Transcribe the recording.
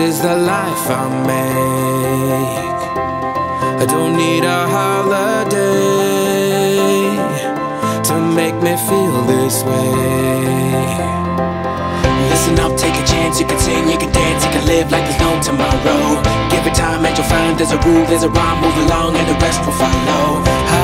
is the life I make. I don't need a holiday to make me feel this way. Listen up, take a chance, you can sing, you can dance, you can live like there's no tomorrow. Give it time and you'll find there's a groove, there's a rhyme, move along and the rest will follow.